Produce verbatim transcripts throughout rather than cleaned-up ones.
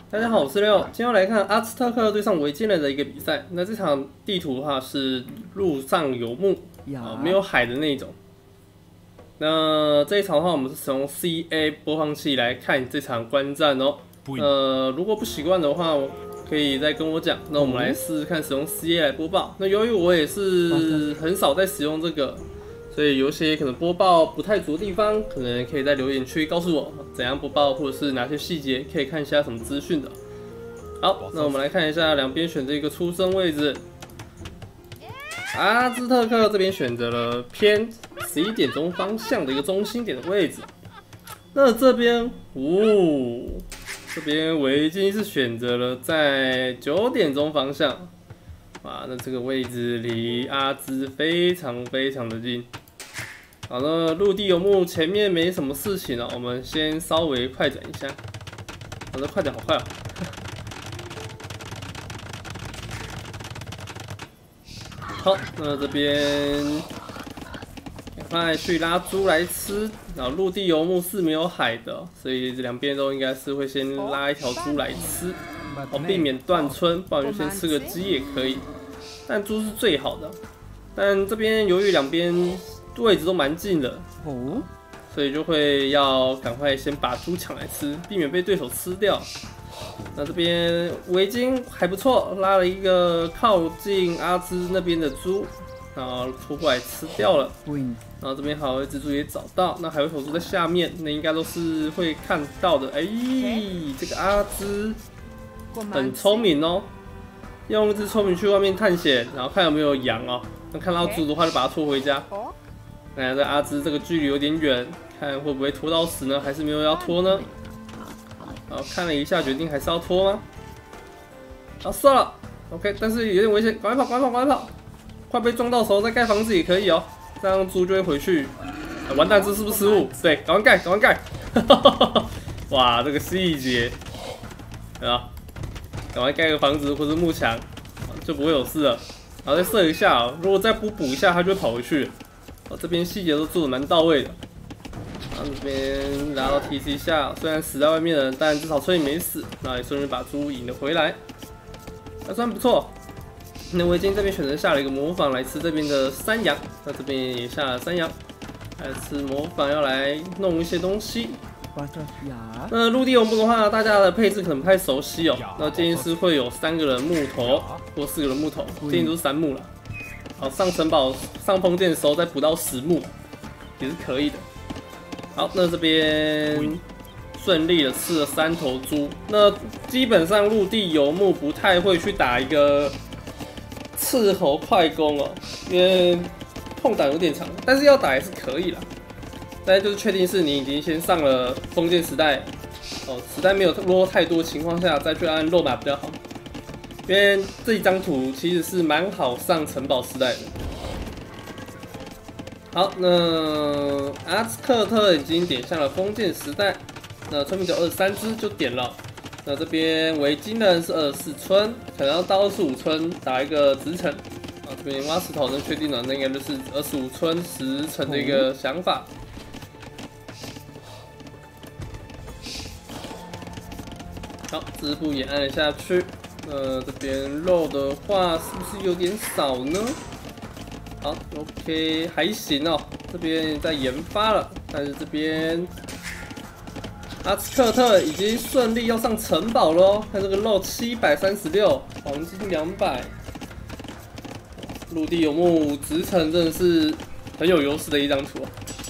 大家好，我是六，今天要来看阿兹特克对上维京人的一个比赛。那这场地图的话是陆上游牧，啊、呃，没有海的那一种。那这一场的话，我们是使用 C A 播放器来看这场观战哦。呃，如果不习惯的话，可以再跟我讲。那我们来试试看使用 C A 来播报。那由于我也是很少在使用这个，所以有一些可能播报不太足的地方，可能可以在留言区告诉我怎样播报，或者是哪些细节可以看一下什么资讯的。好，那我们来看一下两边选择一个出生位置。阿兹特克这边选择了偏十一点钟方向的一个中心点的位置。那这边，哦，这边维京是选择了在九点钟方向。啊，那这个位置离阿兹非常非常的近。好，那陆地游牧前面没什么事情了，我们先稍微快转一下。好，那快点，好快哦！好，那这边赶快去拉猪来吃。然后陆地游牧是没有海的，所以这两边都应该是会先拉一条猪来吃，哦，避免断村，不然就先吃个鸡也可以。但猪是最好的，但这边由于两边位置都蛮近的，哦，所以就会要赶快先把猪抢来吃，避免被对手吃掉。那这边维京还不错，拉了一个靠近阿兹那边的猪，然后拖过来吃掉了。然后这边好，蜘蛛也找到，那还有一头猪在下面，那应该都是会看到的。哎，这个阿兹很聪明哦，用一只聪明去外面探险，然后看有没有羊哦。那看到猪的话，就把它拖回家。那这阿兹这个距离有点远，看会不会拖到死呢？还是没有要拖呢？好，看了一下，决定还是要拖吗？好，算了 ，OK， 但是有点危险，赶快跑，赶快跑，赶快跑！快被撞到手再盖房子也可以哦，这样猪就会回去。啊、完蛋，这是不是失误？对，赶快盖，赶快盖！哇，这个细节，啊，赶快盖个房子或者幕墙，就不会有事了。然后再射一下、哦，如果再不补一下，它就会跑回去。哦，这边细节都做的蛮到位的。然后这边拿到 T C 下，虽然死在外面了，但至少村里没死，那也顺便把猪引了回来，还算不错。那维京这边选择下了一个模仿来吃这边的山羊，那这边也下了山羊，来吃模仿要来弄一些东西。那陆地游牧的话，大家的配置可能不太熟悉哦。那建议是会有三个人木头或四个人木头，建议都是三木啦。好，上城堡上封建的时候再补到十木也是可以的。好，那这边顺利的吃了三头猪。那基本上陆地游牧不太会去打一个斥候快攻哦，因为空档有点长，但是要打也是可以啦。但是就是确定是你已经先上了封建时代，哦，时代没有落太多情况下再去按肉打比较好。因为这一张图其实是蛮好上城堡时代的。好，那阿兹克特已经点向了封建时代，那村民只有二十三只就点了。那这边维京人是二十四村，可能要到二十五村打一个直城。啊，这边挖石头能确定了，那应该就是二十五村十城的一个想法。好，支部也按了下去。呃，这边肉的话是不是有点少呢？好 ，OK， 还行哦。这边在研发了，但是这边阿兹克特已经顺利要上城堡喽。看这个肉七百三十六，黄金两百，陆地游牧直城真的是很有优势的一张图。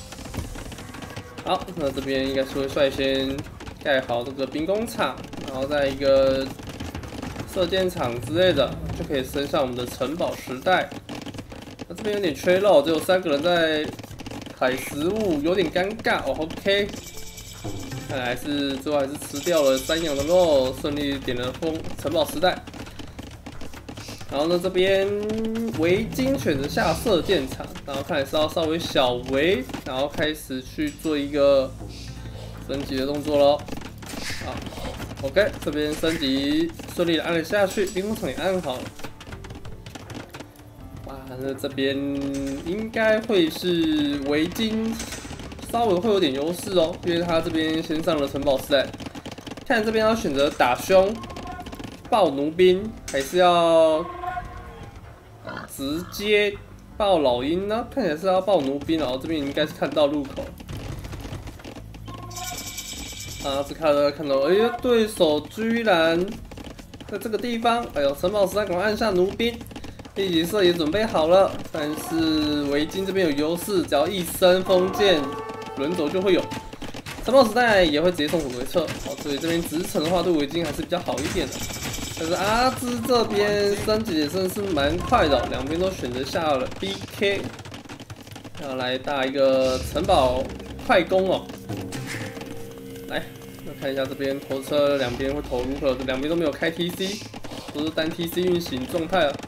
好，那这边应该是会率先盖好这个兵工厂，然后再一个射箭场之类的，就可以升上我们的城堡时代。那这边有点缺肉，只有三个人在采食物，有点尴尬哦。OK， 看来是最后还是吃掉了山羊的肉，顺利点了封城堡时代。然后呢，这边维京选择下射箭场，然后看来是要稍微小围，然后开始去做一个升级的动作咯。好 ，OK， 这边升级顺利的按了下去，兵工厂也按好了。哇，那这边应该会是维京稍微会有点优势哦，因为他这边先上了城堡时代， 看这边要选择打凶、爆弩兵，还是要直接爆老鹰呢？看起来是要爆弩兵哦。这边应该是看到入口。啊，这看到看到，哎呀，对手居然在这个地方！哎呦，城堡时代赶快按下弩兵。 地级射也准备好了，但是围巾这边有优势，只要一升封建轮轴就会有。城堡时代也会直接送火回撤，好，所以这边直城的话对围巾还是比较好一点的。但是阿兹这边升级也真的是蛮快的，两边都选择下了 B K， 要来打一个城堡快攻哦。来，那看一下这边投车两边会投如何？两边都没有开 T C， 都是单 T C 运行状态啊。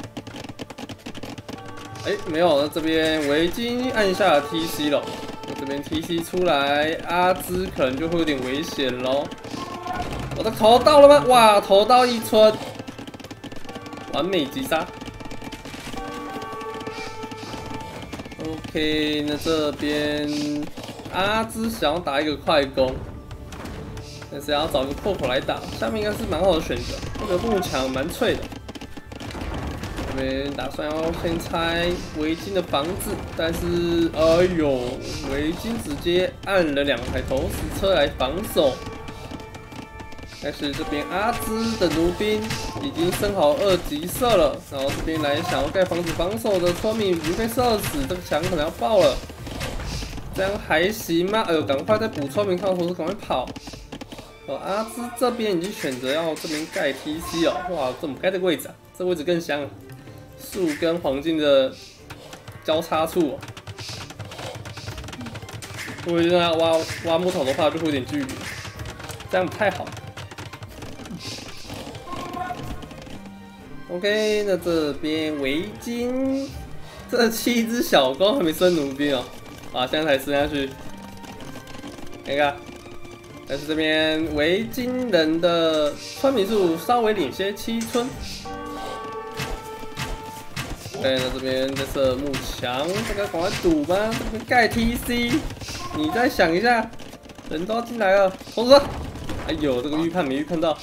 哎，没有，那这边围巾按下了 T C 了，那这边 T C 出来，阿兹可能就会有点危险喽。我的投到了吗？哇，投到一村，完美击杀。OK， 那这边阿兹想要打一个快攻，但是要找一个破口来打，下面应该是蛮好的选择，这个幕墙蛮脆的。 这边打算要先拆围巾的房子，但是哎呦，围巾直接按了两台投石车来防守。但是这边阿兹的弩兵已经升好二级射了，然后这边来想要盖房子防守的村民已经被射死，这个墙可能要爆了。这样还行吗？哎呦，赶快再补村民，看到投石赶快跑。哦，阿兹这边已经选择要这边盖 T C 了，哇，怎么盖这个位置啊？这位置更香啊！ 树跟黄金的交叉处、哦，如果要挖挖木头的话，就会有点距离，这样不太好。OK， 那这边围巾，这七只小狗还没升弩兵哦，啊，现在才升下去。看看，但是这边围巾人的村民数稍微领先七村。 对，那这边在设幕墙，这个赶快堵吧！这边盖 T C， 你再想一下，人都要进来了，投射！哎呦，这个预判没预判到。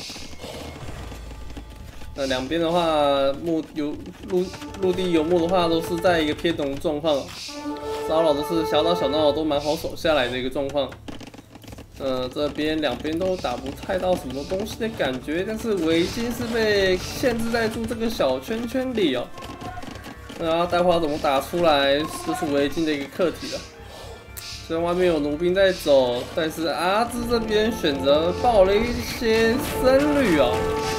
那两边的话，木有陆陆地游牧的话，都是在一个偏农状况，骚扰都是小打小闹都蛮好守下来的一个状况。呃，这边两边都打不太到什么东西的感觉，但是围巾是被限制在住这个小圈圈里哦。 然后待会要怎么打出来，这是围巾的一个课题了。虽然外面有弩兵在走，但是阿兹这边选择爆了一些僧侣哦。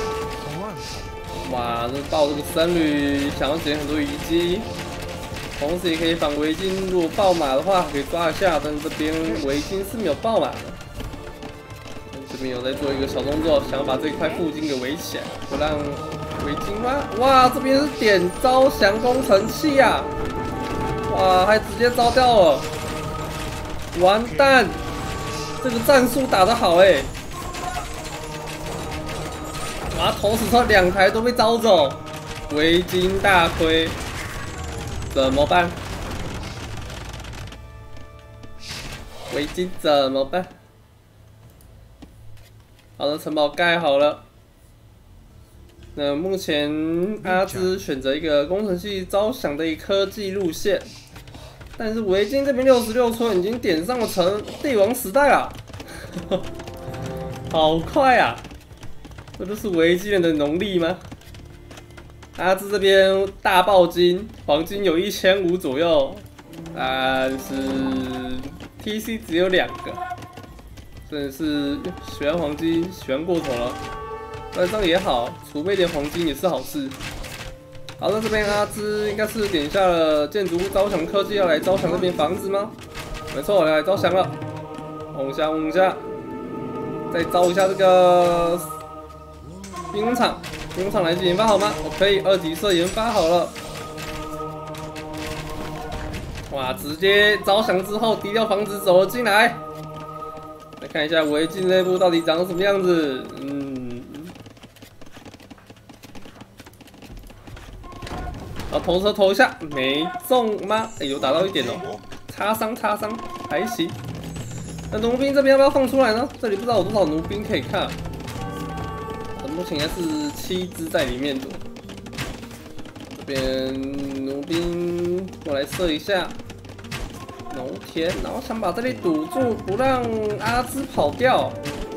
哇，这爆这个僧侣想要捡很多遗迹，同时也可以防围巾。如果爆马的话，可以抓一下，但是这边围巾是没有爆马的。这边有在做一个小动作，想要把这块附近给围起来，不让。 围巾吗？哇，这边是点招降工程器啊！哇，还直接招掉了，完蛋！这个战术打得好哎、欸！哇，投石车两台都被招走，围巾大亏，怎么办？围巾怎么办？好的，城堡盖好了。 那目前阿兹选择一个工程系招降的一科技路线，但是围巾这边六十六村已经点上了城帝王时代了，好快啊！这就是围巾人的农历吗？阿兹这边大爆金，黄金有一千五左右，但是 T C 只有两个，真的是喜欢黄金喜欢过头了。 但这样也好，储备点黄金也是好事。好的，这边阿兹应该是点下了建筑物招降科技，要来招降这边房子吗？没错，来招降了。往下，往下，再招一下这个兵工厂。兵工厂来进研发好吗？我可以二级射研发好了。哇，直接招降之后，低调房子走了进来。来看一下围巾内部到底长什么样子。嗯。 好，投车投一下，没中吗？哎、欸，有打到一点哦，擦伤擦伤，还行。 那奴兵这边要不要放出来呢？这里不知道有多少奴兵可以看。目前应该是七只在里面的。这边奴兵，我来射一下农田，然后想把这里堵住，不让阿兹跑掉。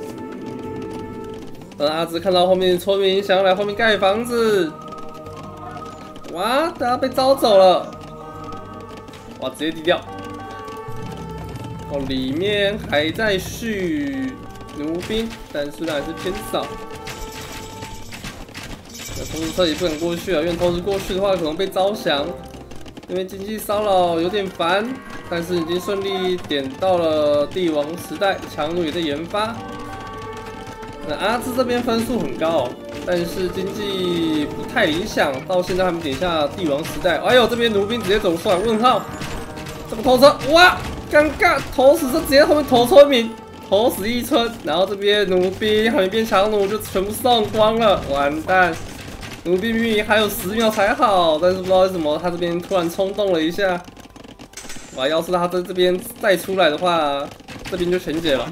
而阿兹看到后面村民想要来后面盖房子，哇，大家被招走了，哇，直接低调。哦，里面还在续奴兵，但数量还是偏少。那投石车也不敢过去啊，因为投石过去的话可能被招降。因为经济骚扰有点烦，但是已经顺利点到了帝王时代，强弩也在研发。那阿兹这边分数很高、哦，但是经济不太理想，到现在还没点下帝王时代。哎呦，这边奴兵直接走出来，问号，这个投车，哇，尴尬，投死车直接后面投村民。投死一村，然后这边奴兵还有一边强弩就全部送光了，完蛋！奴兵明明还有十秒才好，但是不知道为什么他这边突然冲动了一下。哇，要是他在这边再出来的话，这边就全解了。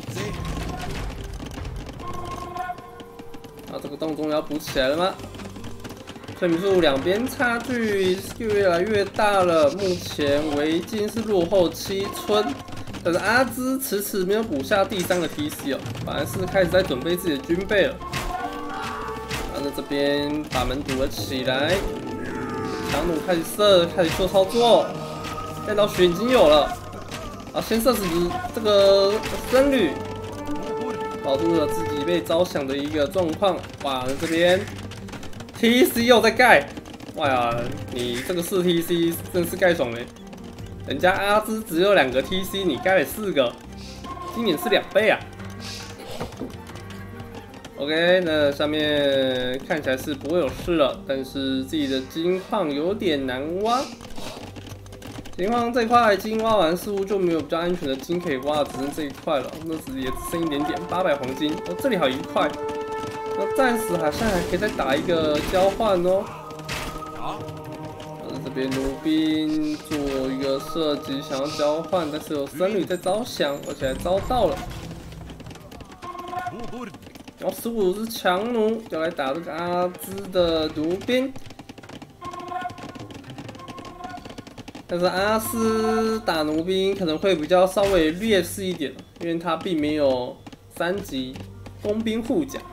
啊，这个洞终于要补起来了吗？村民数两边差距越来越大了，目前维京是落后七村。但是阿兹迟迟没有补下第三个 T C 哦，反而是开始在准备自己的军备了。啊，那这边把门堵了起来，强弩开始射，开始做操作，弹道血已经有了。啊，先射死这个僧侣，保住了自己被招降的一个状况。哇，那这边 T C 又在盖，哇呀，你这个四 T C 真是盖爽嘞！人家阿兹只有两个 T C， 你盖了四个，今年是两倍啊。OK， 那上面看起来是不会有事了，但是自己的金矿有点难挖。金矿这块金挖完，似乎就没有比较安全的金可以挖，只剩这一块了。那只也只剩一点点，八百黄金。哦，这里还有一块，那暂时好像还可以再打一个交换哦。这边奴兵做一个射击，想要交换，但是有僧侣在招降，而且还招到了。然后十五只强弩要来打这个阿兹的奴兵，但是阿斯打奴兵可能会比较稍微劣势一点，因为他并没有三级工兵护甲。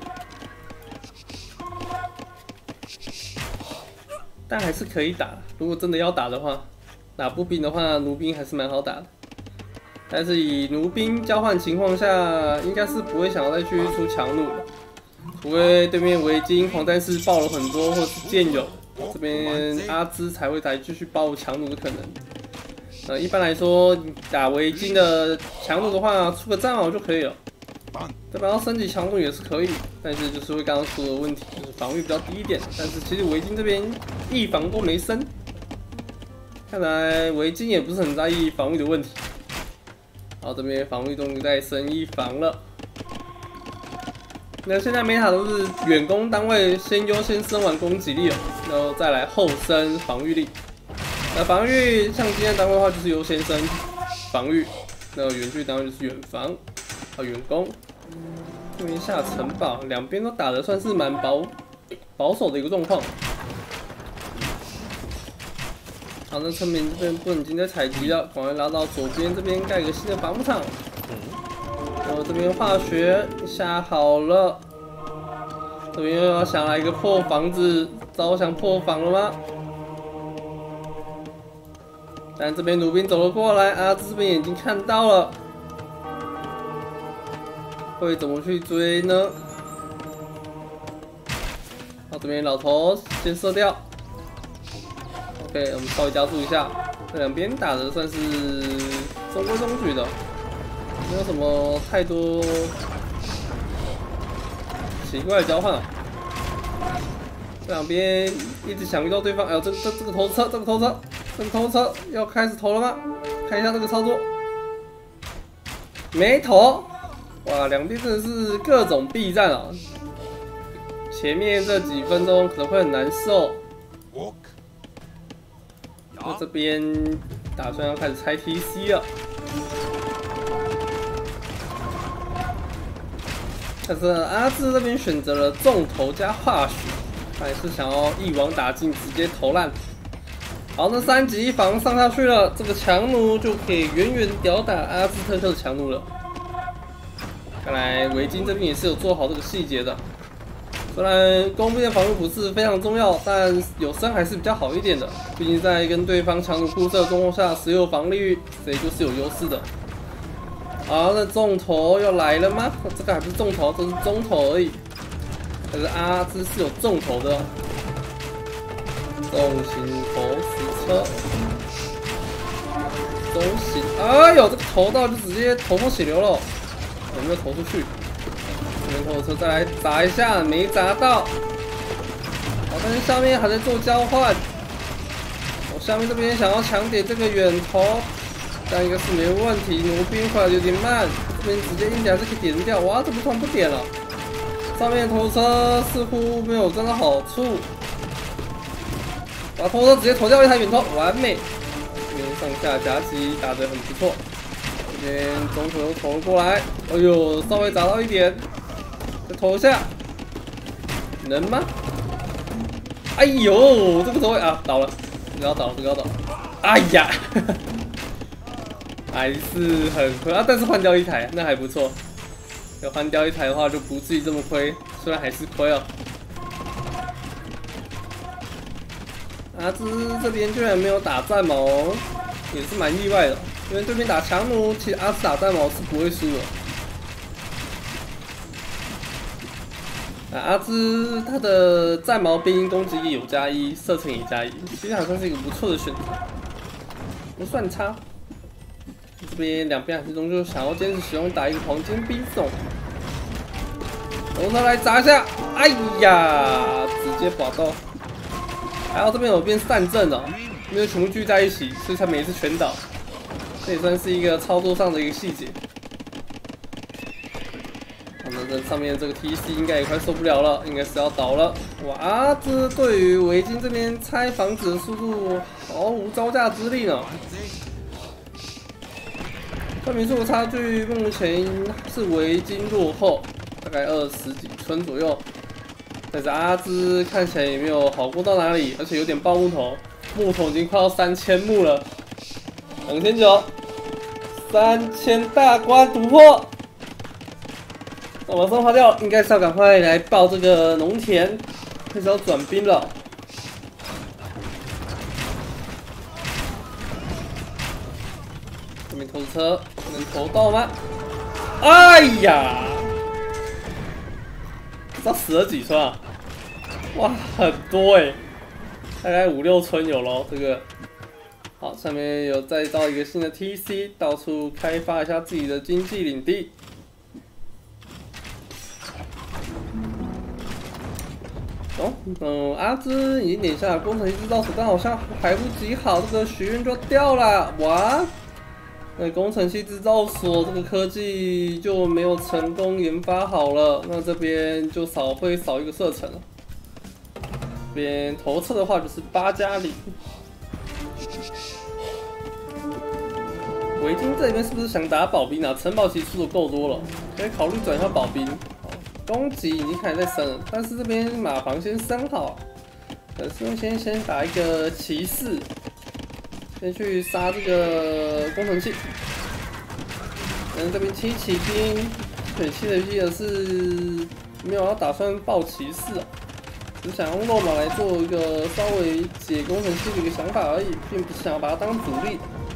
但还是可以打，如果真的要打的话，打步兵的话，奴兵还是蛮好打的。但是以奴兵交换情况下，应该是不会想要再去出强弩的，除非对面维京狂战士爆了很多，或是剑友，这边阿兹才会再继续爆强弩的可能。呃，一般来说，打维京的强弩的话，出个战矛就可以了。这边要升级强弩也是可以，但是就是会刚刚说的问题，就是防御比较低一点。但是其实维京这边一防都没升，看来维京也不是很在意防御的问题。好，这边防御终于在升一防了。那现在 meta 都是远攻单位先优先升完攻击力哦，然后再来后升防御力。那防御像今天单位的话就是优先升防御，那远距单位就是远防。啊，远攻，这边下城堡，两边都打得算是蛮保保守的一个状况。好，那村民这边不已经在采集了，赶快拉到左边这边盖一个新的防护场。然后这边化学下好了，这边又要想来一个破房子，招降破房了吗？但这边弩兵走了过来，阿兹这边已经看到了。会怎么去追呢？好，这边老头先射掉。OK， 我们稍微加速一下。这两边打的算是中规中矩的，没有什么太多奇怪的交换啊。这两边一直想遇到对方，哎呦，这这这个投车，这个投车，这个投车要开始投了吗？看一下这个操作，没投。哇，两边真的是各种避战啊！前面这几分钟可能会很难受。那这边打算要开始拆 T C 了。 可是阿志这边选择了重头加化学，他也是想要一网打尽，直接投烂。好，那三级防上下去了，这个强弩就可以远远吊打阿兹特克的强弩了。看来维京这边也是有做好这个细节的。虽然弓兵的防御不是非常重要，但有升还是比较好一点的。毕竟在跟对方强弩互射的状况下，持有防御谁就是有优势的。好，那重头又来了吗？这个还不是重头，这是中头而已。可是阿兹是有重头的。 重型投石车，中型，哎呦，这个投到就直接头破血流了，有没有投出去？这边投石车再来砸一下，没砸到。好，但是下面还在做交换。我下面这边想要抢点这个远投，但应该是没问题。弩兵回来有点慢，这边直接硬点还是可以点掉。哇，怎么突然不点了？上面投车似乎没有真的好处。 把投车直接投掉一台远投，完美！这边上下夹击打得很不错。这边中投又投了过来，哎呦，稍微砸到一点，再投下，能吗？哎呦，这个走位啊，倒了，这个要倒，这个要倒。哎呀，还是很亏啊，但是换掉一台，那还不错。要换掉一台的话，就不至于这么亏，虽然还是亏哦。 阿兹这边居然没有打战矛，也是蛮意外的。因为这边打强弩，其实阿兹打战矛是不会输的。啊，阿兹他的战矛兵攻击力有加一，射程也加一，其实还算是一个不错的选择，不算差。这边两边还是终究想要坚持使用打一个黄金兵种，从头来砸一下，哎呀，直接滑到。 还好这边有变散阵了，没有全部聚在一起，所以才每一次全倒。这也算是一个操作上的一个细节。好，那这上面这个 T C 应该也快受不了了，应该是要倒了。哇，这对于维京这边拆房子的速度毫无招架之力呢。村民数的差距目前是维京落后，大概二十几村左右。 但是阿兹看起来也没有好过到哪里，而且有点爆木头，木头已经快要三千木了，两千九，三千大关突破，那马上花掉，应该是要赶快来爆这个农田，开始要转兵了。这边投车能投到吗？哎呀！ 知道死了几村啊？哇，很多哎、欸，大概五六村有咯。这个好，上面有再造一个新的 T C， 到处开发一下自己的经济领地。哦，嗯，阿兹已经点下了工程师制造所，但好像还不及好，这个学院就掉了。哇！ 那工程系制造所这个科技就没有成功研发好了，那这边就少会少一个射程了。这边头测的话就是八加零。维京这边是不是想打保兵啊？城堡其实出的够多了，可以考虑转一下保兵。攻击已经开始在升了，但是这边马房先升好，可是先先打一个骑士。 先去杀这个工程器，嗯，这边七骑兵，选七的记得是没有要打算爆骑士啊，只想用肉马来做一个稍微解工程器的一个想法而已，并不是想要把它当主力。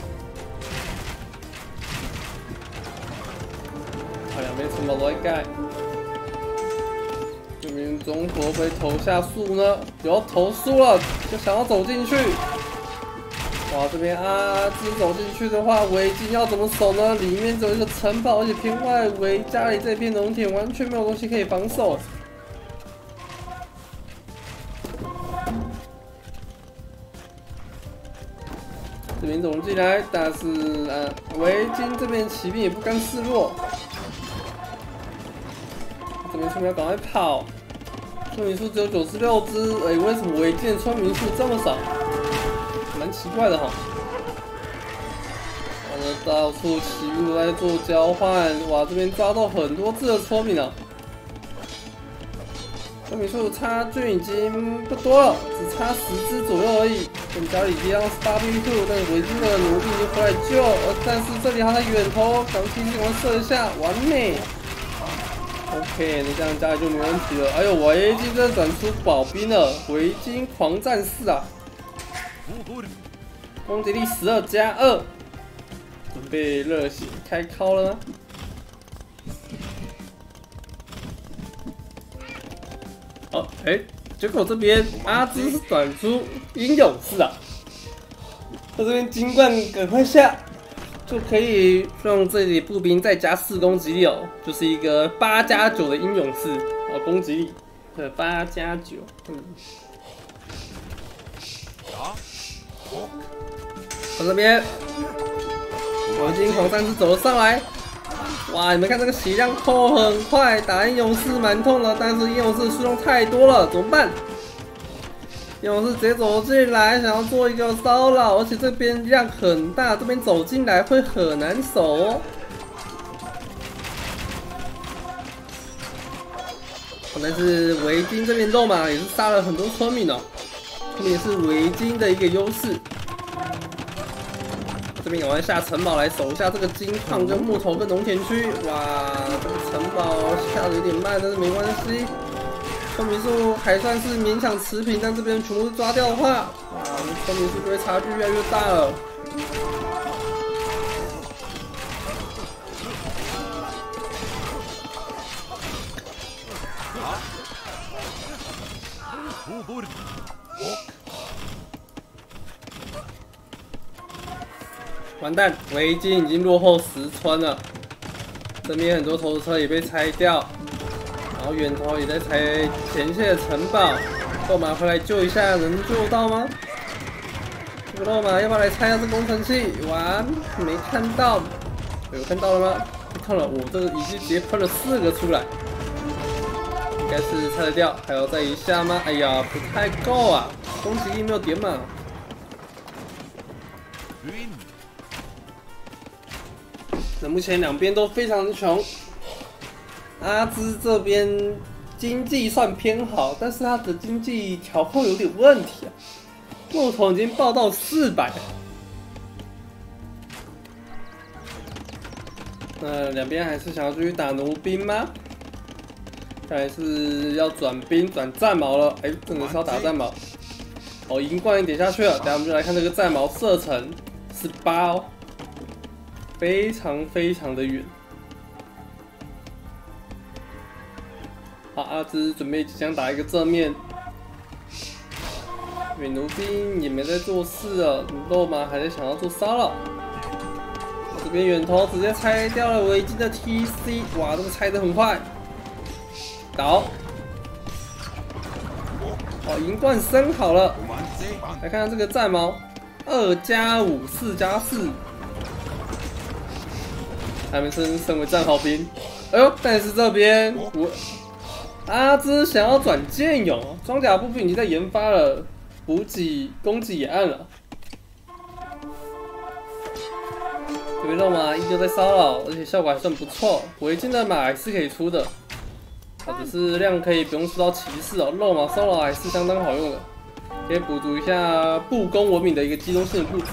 好，两边城堡都在盖，这边中国被投下树呢，有要投输了，就想要走进去。 哇，这边阿兹走进去的话，维京要怎么守呢？里面只有一个城堡，而且偏外围，家里这片农田完全没有东西可以防守。这边走进来，但是啊，维京这边骑兵也不甘示弱，这边村民要赶快跑。村民数只有九十六只，哎，为什么维京的村民数这么少？ 蛮奇怪的哈，完了到处骑兵都在做交换，哇，这边抓到很多只的村民啊， 公民数差距已经不多了，只差十只左右而已。跟家里一样是 barbecue， 但围巾的奴婢已经回来救，而但是这里还在远投，赶快赶快射一下，完美。OK， 那这样家里就没问题了。哎呦，围巾真的转出保兵了，围巾狂战士啊！攻击力十二加二，准备热血开敲了吗？ 哦，哎、欸，结果这边阿兹是转出英勇士啊，他这边金冠赶快下，就可以让这里步兵再加四攻击力哦，就是一个八加九的英勇士哦，攻击力，对，八加九，嗯。我这边，我金狂战士走了上来。 哇！你们看这个血量扣很快，打英勇士蛮痛的，但是英勇士数量太多了，怎么办？英勇士直接走进来，想要做一个骚扰，而且这边量很大，这边走进来会很难守哦。但是围巾这边肉马也是杀了很多村民哦，这边也是围巾的一个优势。 这边赶快下城堡来守一下这个金矿跟木头跟农田区。哇，这个城堡下的有点慢，但是没关系。村民数还算是勉强持平，但这边全部抓掉的话，哇，村民数就会差距越来越大了。完蛋，围巾已经落后十村了。这边很多投石车也被拆掉，然后远投也在拆前线的城堡。肉马回来救一下，能救到吗？这个肉马要不要来拆一下这工程器？完，没看到。有看到了吗？看了，我这个已经直接喷了四个出来，应该是拆得掉。还要再一下吗？哎呀，不太够啊，攻击力没有点满。 那目前两边都非常穷，阿兹这边经济算偏好，但是他的经济调控有点问题啊，木头已经爆到四百。那两边还是想要继续打奴兵吗？看来是要转兵转战矛了。哎、欸，真的是要打战矛。哦，银冠也点下去了，等下我们就来看这个战矛射程十八哦。 非常非常的远。好，阿兹准备即将打一个正面，远奴兵也没在做事了，肉马还在想要做骚扰。这边远投直接拆掉了围巾的 T C， 哇，这个拆得很快。倒。哦，银冠升好了。来看看这个战矛，二加五，四加四。 他们升升为战壕兵，哎呦！但是这边我阿兹想要转剑勇，装甲部分已经在研发了，补给供给也按了。这边肉马依旧在骚扰，而且效果还算不错。围巾的马还是可以出的，啊，只是量可以不用出到骑士哦，肉马骚扰还是相当好用的，可以补足一下步攻文明的一个机动性不足。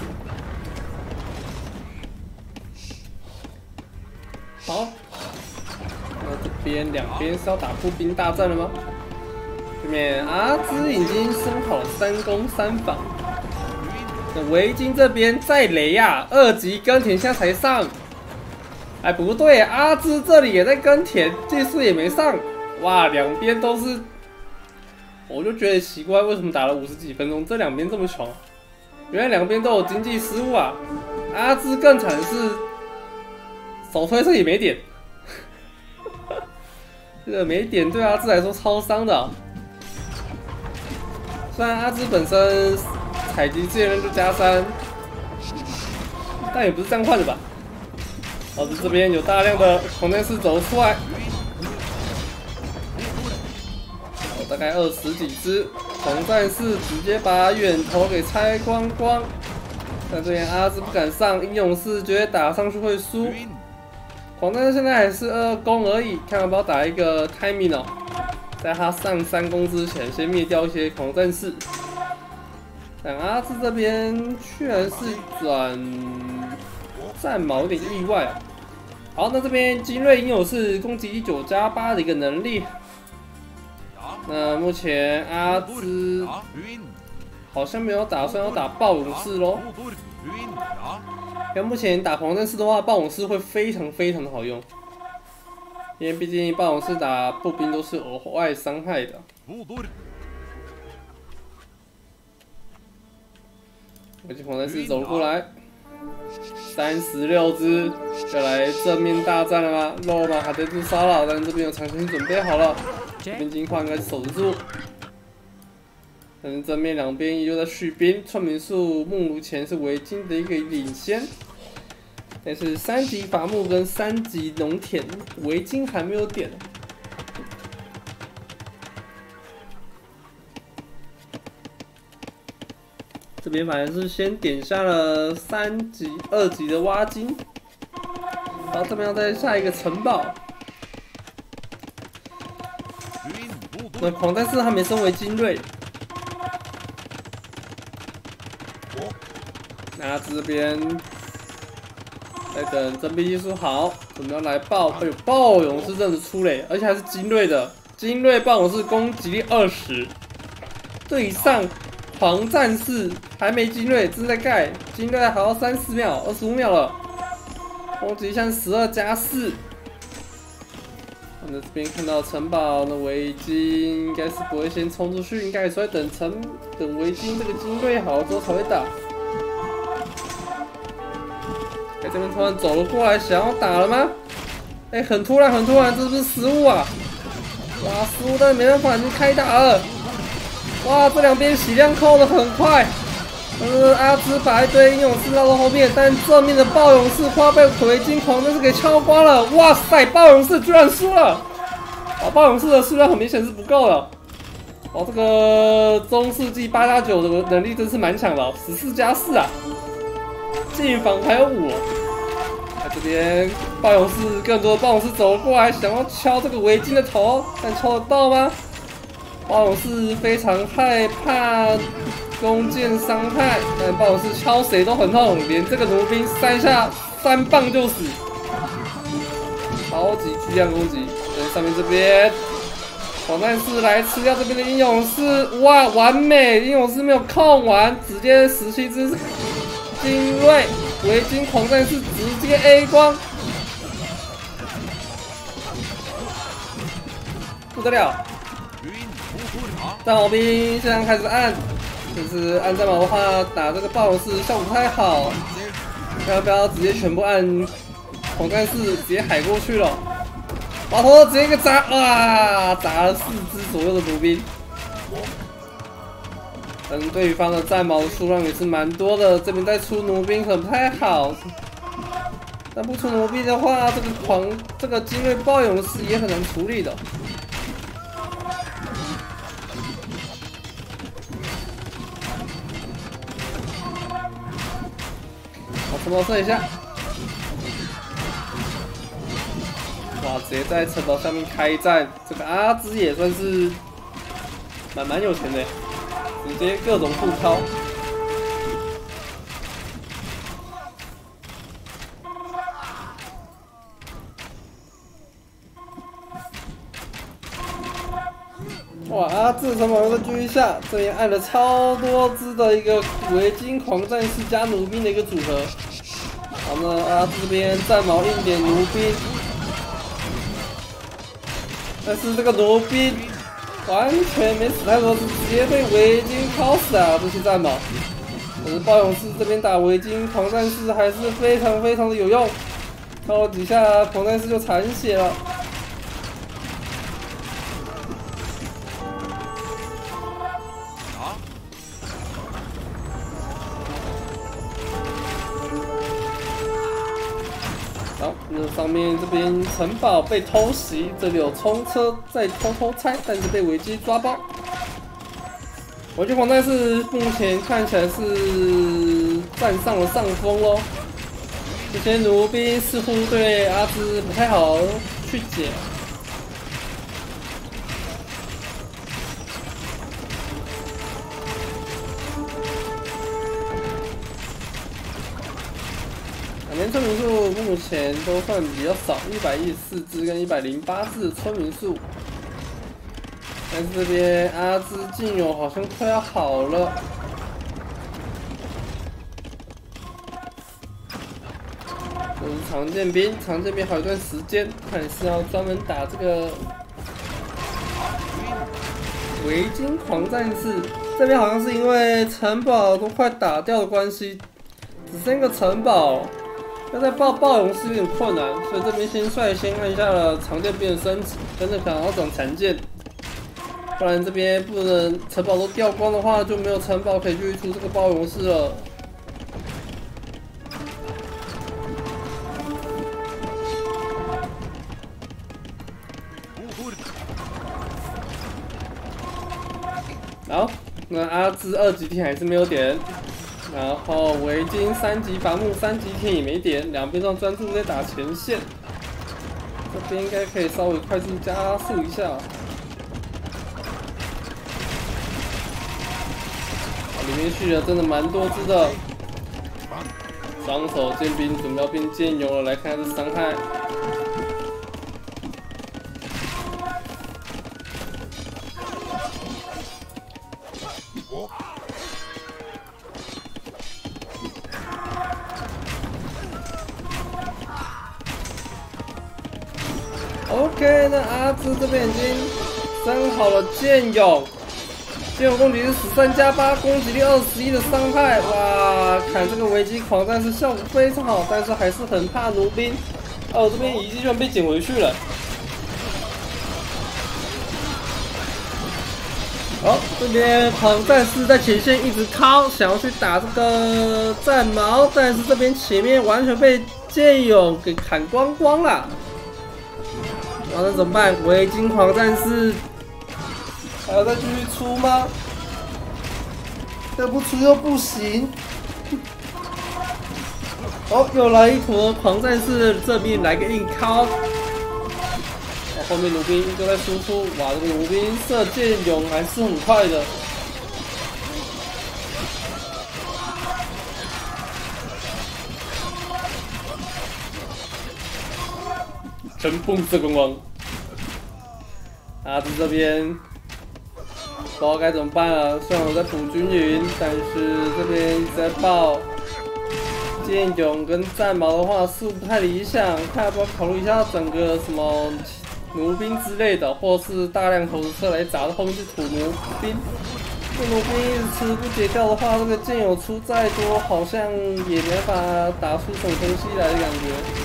好，那这边两边是要打步兵大战了吗？这边阿兹已经升好了三攻三防。那围巾这边在雷呀、啊，二级耕田现在才上。哎，不对，阿兹这里也在耕田，技术也没上。哇，两边都是，我就觉得奇怪，为什么打了五十几分钟，这两边这么穷？原来两边都有经济失误啊。阿兹更惨的是。 手推车也没点，这个没点对阿兹来说超伤的、啊。虽然阿兹本身采集资源就加三，但也不是这样换的吧？老子这边有大量的狂战士走出来，有大概二十几只狂战士直接把远投给拆光光。但这边阿兹不敢上，英勇士觉得打上去会输。 狂战士现在还是二攻而已，看要不要打一个 timing 哦， 在他上三攻之前，先灭掉一些狂战士。但阿兹这边居然是转战矛，有点意外啊。好，那这边精锐拥有是攻击力九加八的一个能力。那目前阿兹好像没有打算要打暴勇士咯。因为目前打狂战士的话，暴勇士会非常非常的好用。 因为毕竟暴勇士打步兵都是额外伤害的。围巾狂战士走过来，三十六只，要来正面大战了吗？肉马还在做骚扰，但是这边有长枪准备好了，这边金矿应该是守得住。但是正面两边依旧在续兵，村民数目前是围巾的一个领先。 但是三级伐木跟三级农田围巾还没有点。这边反正是先点下了三级、二级的挖金，然后这边要再下一个城堡。那狂战士还没升为精锐，那这边。 在等真兵技术好，准备要来爆，哎呦，暴勇士真的出嘞，而且还是精锐的，精锐暴勇士攻击力二十，对上狂战士还没精锐，正在盖，精锐还要三十秒，二十五秒了，攻击像十二加四。那这边看到城堡的围巾应该是不会先冲出去，应该也是在等城等围巾这个精锐好了之后才会打。 哎，这边突然走了过来，想要打了吗？哎，很突然，很突然，这是不是失误啊？哇，失误，但是没办法，已经开打了。哇，这两边血量扣的很快。呃，阿兹把一堆英勇士绕到后面，但正面的暴勇士快要被围巾狂战士给敲光了。哇塞，暴勇士居然输了！啊，暴勇士的数量很明显是不够的。哦，这个中世纪八加九的能力真是蛮强的，十四加四啊。 进防还有五，那这边暴勇士更多的暴勇士走过来，想要敲这个围巾的头，但敲得到吗？暴勇士非常害怕弓箭伤害，但暴勇士敲谁都很痛，连这个弩兵三下三棒就死，超级巨量攻击。在上面这边，狂战士来吃掉这边的英勇士，哇，完美！英勇士没有控完，直接十七只。 精锐围巾狂战士直接 A 光，不得了！战矛兵现在开始按，就是按战矛的话，打这个暴勇士效果不太好。要不要直接全部按狂战士，直接海过去了？把头直接一个砸，哇，砸了四只左右的弩兵。 但是对方的战矛数量也是蛮多的，这边再出弩兵可能不太好。但不出弩兵的话，这个狂这个精锐暴勇士也很难处理的。好，城堡射一下。哇，直接在城堡上面开战，这个阿兹也算是蛮蛮有钱的。 直接各种互敲，哇！阿兹城堡再注意一下，这边按了超多只的一个围巾狂战士加弩兵的一个组合。好，那阿兹这边战矛硬点弩兵，但是这个弩兵。 完全没死太多，是直接被围巾敲死啊！这些战矛，可是暴勇士这边打围巾狂战士还是非常非常的有用，敲了几下狂战士就残血了。好，那上面这边城堡被偷袭，这里有冲车在偷偷拆，但是被围巾抓包。围巾狂战士目前看起来是占上了上风咯。这些弩兵似乎对阿兹不太好去解。 边村民数目前都算比较少，一百一十四只跟一百零八只的村民数。但是这边阿兹劲友好像快要好了。这是常见兵，常见兵还有一段时间，看是要专门打这个维京狂战士。这边好像是因为城堡都快打掉的关系，只剩一个城堡，要再爆爆勇士有点困难，所以这边先率先按下了常见兵的升级，真的可能要转残剑。 不然这边不能城堡都掉光的话，就没有城堡可以继续出这个暴勇士了。好，那阿兹二级天还是没有点，然后维京三级伐木三级天也没点，两边都专注在打前线。这边应该可以稍微快速加速一下。 里面续了真的蛮多只的，双手剑兵准备要变剑勇了，来看看这伤害。OK， 那阿兹这边已经升好了剑勇。 剑勇攻击是十三加八，攻击力二十一的伤害，哇！砍这个维基狂战士效果非常好，但是还是很怕弩兵。哦，这边遗迹居然被捡回去了。好、哦，这边狂战士在前线一直掏，想要去打这个战矛，但是这边前面完全被剑勇给砍光光了。然后那怎么办？维京狂战士。 还要再继续出吗？再不出又不行。哦，又来一坨狂战士，这边来个硬敲。后面弩兵就在输出，哇，这个弩兵射箭勇还是很快的。真蹦射光光。阿兹这边。 不知道该怎么办了。虽然我在补均匀，但是这边一直在爆剑勇跟战矛的话，似乎不太理想。看要不要考虑一下整个什么弩兵之类的，或是大量投石车来砸到后面是土弩兵。这弩兵一直吃不解掉的话，这个剑勇出再多，好像也没法打出什么东西来的感觉。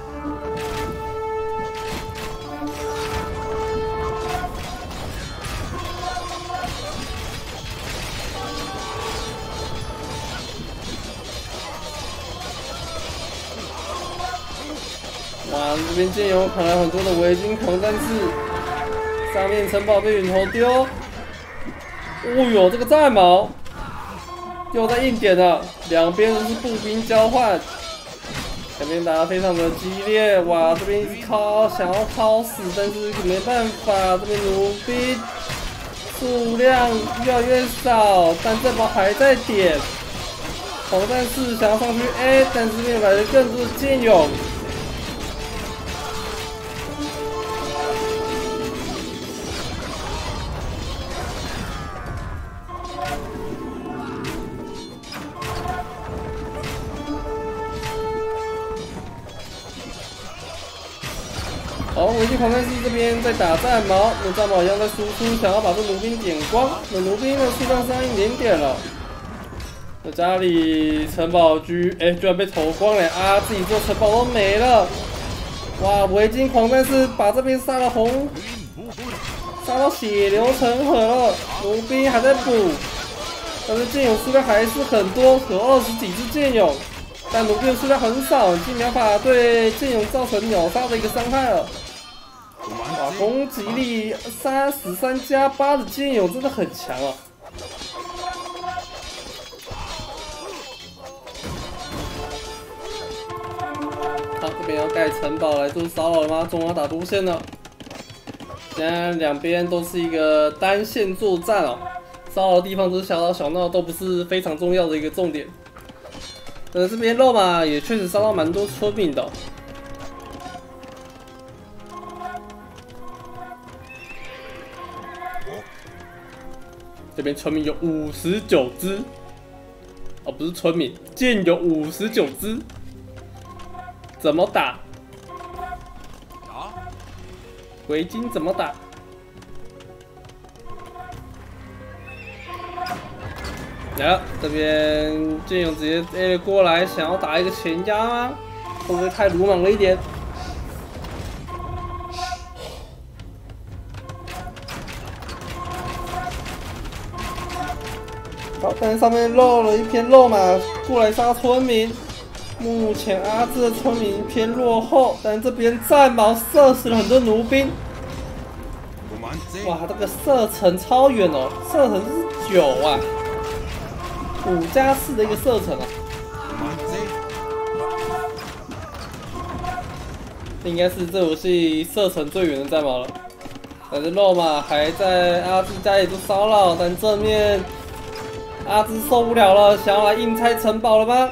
哇，这边剑勇砍了很多的维京狂战士，上面城堡被远投丢。哦呦，这个战矛又在硬点了，两边都是步兵交换，两边打得非常的激烈。哇，这边一直敲，想要敲死，但是没办法，这边弩兵数量越来越少，但战矛还在点。狂战士想要上去 A， 但是这边来了更多的剑勇。 好，维京狂战士这边在打战矛，那战矛一样在输出，想要把这弩兵点光。那弩兵的数量剩一点点了。那家里城堡居，哎、欸，居然被投光了啊！自己做城堡都没了。哇，维京狂战士把这边杀了红，杀到血流成河了。弩兵还在补，但是剑勇数量还是很多，有二十几只剑勇。 但弩兵数量很少，已经没法对剑勇造成秒杀的一个伤害了。哇，攻击力三十三加八的剑勇真的很强啊！好，这边要盖城堡来做骚扰了吗？中央打多线了。现在两边都是一个单线作战哦，骚扰的地方都是小打小闹，都不是非常重要的一个重点。 呃，这边肉嘛也确实烧到蛮多村民的、哦。这边村民有五十九只，哦，不是村民，箭有五十九只，怎么打？围巾怎么打？来了，这边剑勇直接 A 了过来，想要打一个前压吗？会不会太鲁莽了一点？好，但是上面漏了一片肉嘛，过来杀村民。目前阿兹的村民偏落后，但这边战矛射死了很多弩兵。哇，这个射程超远哦，射程是九啊。五加四的一个射程啊，应该是这游戏射程最远的战矛了。但是肉马还在阿兹家里做骚扰，但正面阿兹受不了了，想要来硬拆城堡了吗？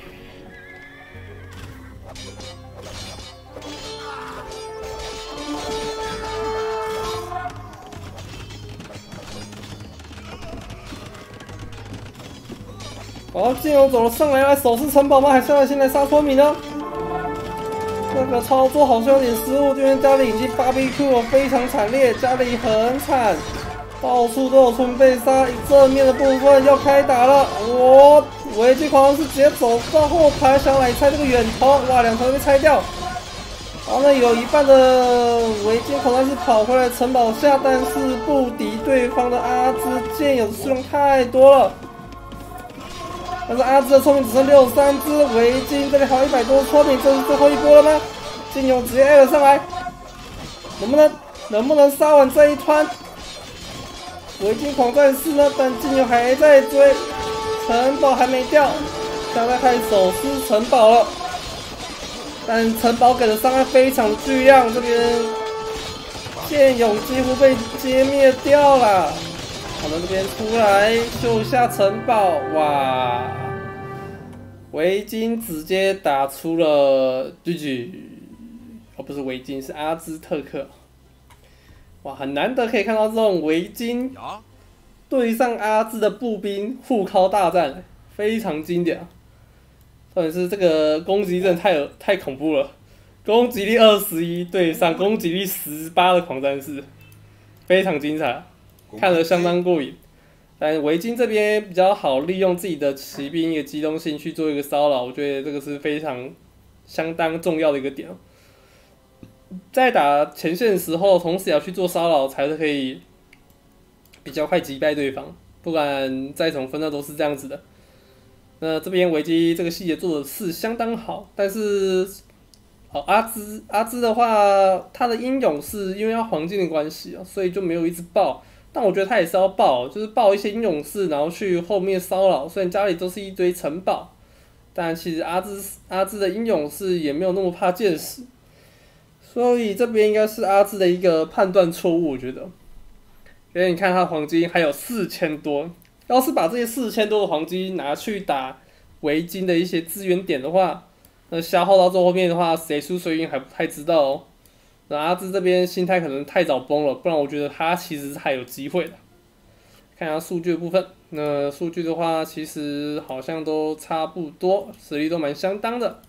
好，剑勇走了上来，来守势城堡吗？还是要先来杀村民呢？这个操作好像有点失误，这边家里已经 B B Q 了，非常惨烈，家里很惨，到处都有村民被杀。正面的部分要开打了，我围巾狂是直接走到后排，想来拆这个远投，哇，两头被拆掉。然后呢，有一半的围巾狂是跑回来城堡下，但是不敌对方的阿兹剑勇数量太多了。但是阿兹的村民只剩六十三只，围巾这里还有一百多村民，这是最后一波了吗？剑勇直接 A 了上来，能不能能不能杀完这一团？围巾狂战士呢？但剑勇还在追，城堡还没掉，现在开始走私城堡了。但城堡给的伤害非常巨量，这边剑勇几乎被歼灭掉了。好的，这边出来救一下城堡，哇！围巾直接打出了 G G， 哦，不是围巾，是阿兹特克。哇，很难得可以看到这种围巾对上阿兹的步兵互靠大战，非常经典。重点是这个攻击真的太太恐怖了，攻击力二十一对上攻击力十八的狂战士，非常精彩。看得相当过瘾，但围巾这边比较好利用自己的骑兵一个机动性去做一个骚扰，我觉得这个是非常相当重要的一个点。在打前线的时候，同时也要去做骚扰，才是可以比较快击败对方。不管再怎么分，那都是这样子的。那这边维基这个细节做的是相当好，但是好阿兹阿兹的话，他的英勇是因为要黄金的关系啊，所以就没有一直爆。但我觉得他也是要爆，就是爆一些英勇士，然后去后面骚扰。虽然家里都是一堆城堡，但其实阿兹阿兹的英勇士也没有那么怕剑士，所以这边应该是阿兹的一个判断错误，我觉得。因为你看他黄金还有四千多，要是把这些四千多的黄金拿去打围巾的一些资源点的话，那消耗到最后面的话，谁输谁赢还不太知道哦。那阿兹这边心态可能太早崩了，不然我觉得他其实是还有机会的。看一下数据的部分，那数据的话，其实好像都差不多，实力都蛮相当的。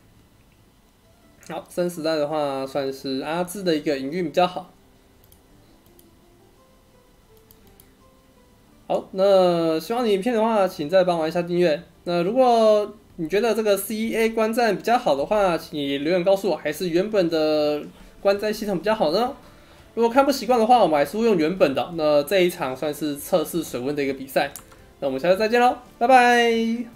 好，生时代的话，算是阿兹的一个营运比较好。好，那希望你影片的话，请再帮我一下订阅。那如果你觉得这个 C E A 观战比较好的话，请留言告诉我，还是原本的观战系统比较好呢？如果看不习惯的话，我们还是会用原本的。那这一场算是测试水温的一个比赛。那我们下次再见喽，拜拜。